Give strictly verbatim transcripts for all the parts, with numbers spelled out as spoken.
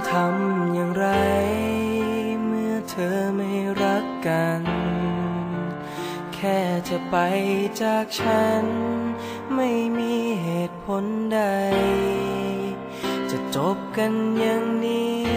ทำอย่างไรเมื่อเธอไม่รักกันแค่จะไปจากฉันไม่มีเหตุผลใดจะจบกันอย่างนี้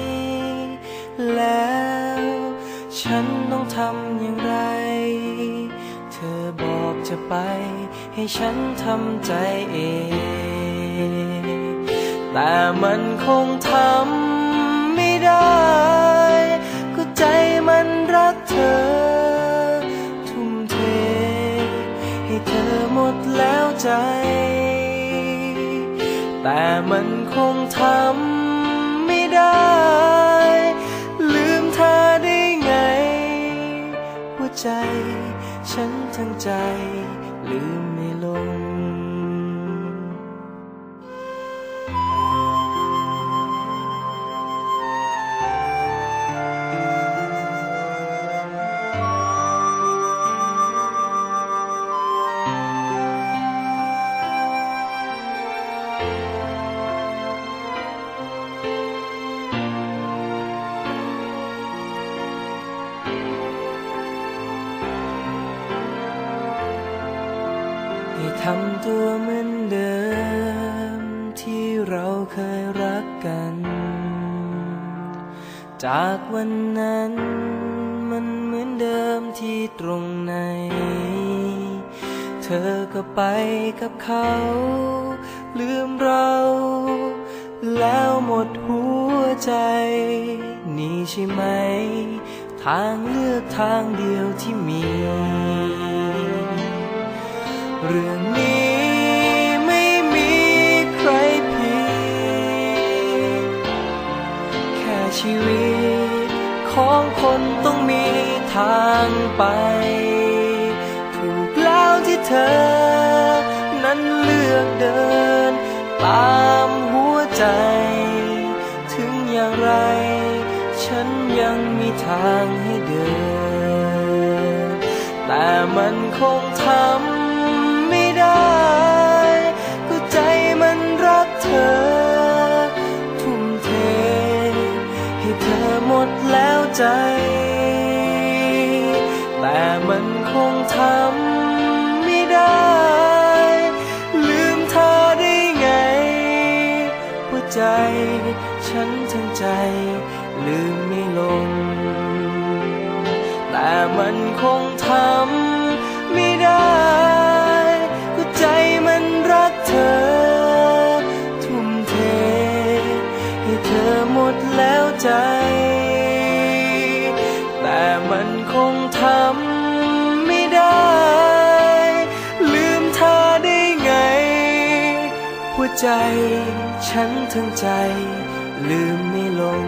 แล้วฉันต้องทำอย่างไรเธอบอกจะไปให้ฉันทำใจเองแต่มันคงทำไม่ได้ก็ใจมันรักเธอทุ่มเทให้เธอหมดแล้วใจแต่มันคงทำไม่ได้ลืมเธอได้ไงหัวใจฉันทั้งใจลืมไม่ลงทำตัวเหมือนเดิมที่เราเคยรักกันจากวันนั้นมันเหมือนเดิมที่ตรงไหนเธอก็ไปกับเขาลืมเราแล้วหมดหัวใจนี่ใช่ไหมทางเลือกทางเดียวที่มีเรื่องนี้ไม่มีใครผิดแค่ชีวิตของคนต้องมีทางไปถูกแล้วที่เธอนั้นเลือกเดินตามหัวใจถึงอย่างไรฉันยังมีทางให้เดินแต่มันคงทำก็ใจมันรักเธอทุ่มเทให้เธอหมดแล้วใจแต่มันคงทำไม่ได้ลืมเธอได้ไงหัวใจฉันทั้งใจลืมไม่ลงแต่มันคงทำไม่ได้ใจมันรักเธอทุ่มเทให้เธอหมดแล้วใจแต่มันคงทำไม่ได้ลืมเธอได้ไงหัวใจฉันทั้งใจลืมไม่ลง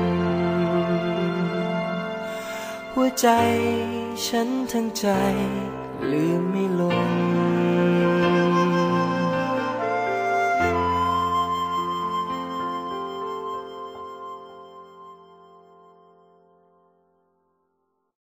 หัวใจฉันทั้งใจลืมไม่ลง